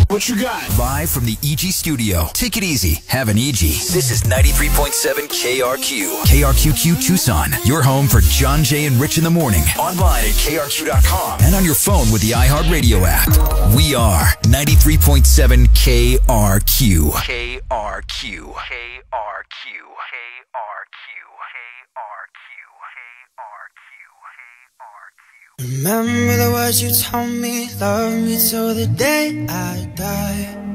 What you got? Live from the EG studio. Take it easy. Have an EG. This is 93.7 KRQ. KRQQ Tucson. Your home for John, Jay, and Rich in the morning. Online at KRQ.com. And on your phone with the iHeartRadio app. We are 93.7 KRQ. KRQ. KRQ. KRQ. Remember the words you told me, love me till the day I die.